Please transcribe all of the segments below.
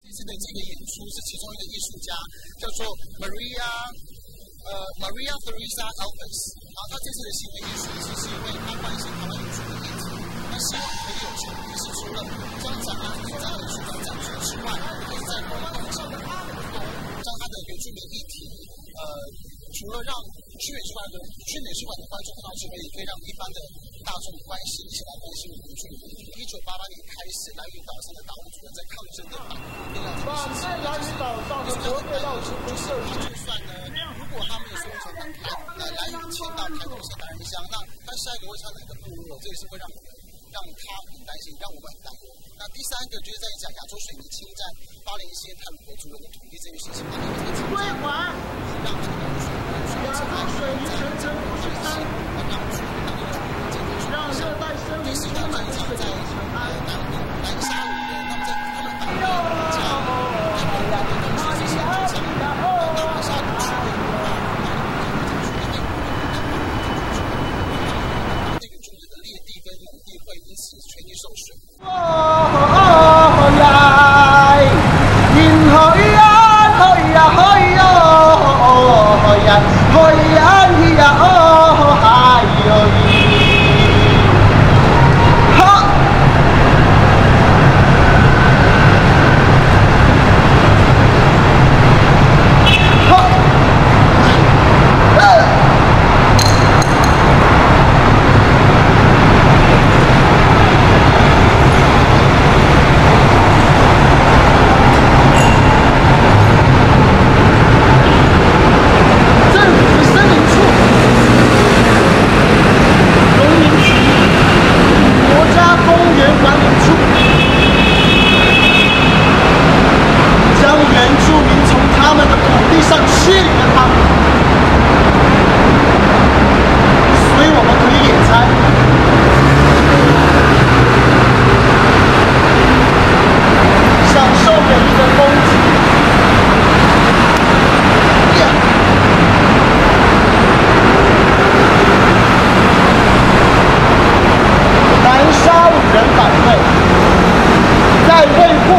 这次的这个演出是其中一个艺术家，叫做 Maria Theresa Alves。然后他这次的行为艺术其实是因为他关心台湾艺术的议题，他希望可以有成于是除了将展览这样的艺术馆展出之外，可以在公共上的活动，将他的原住民议题，除了让去美术馆的观众看到之外，也可以让一般的大众一起来关心原住民议题。1988年开始，兰屿岛上的达悟族人在抗争的党哇，在兰屿岛上的国内到处都是。 就算呢，如果他们的所有从党派，那兰屿迁到台东县达人乡，那下一个会是哪个部落？这个是会让他很担心，让我们很担忧。那第三个就是在讲亚洲水泥侵占巴林县泰鲁格族人的土地这件事情， 归还， 让这个亚洲水泥全程不是山，让热带森林充满水泥尘埃。 南沙鲁人，他们反对将他们的东西进行扩张，南沙鲁区的这个中日的劣地跟农地会因此全力受损。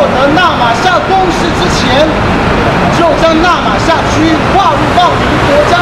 纳马夏公示之前，就将纳马夏区划入到民国家。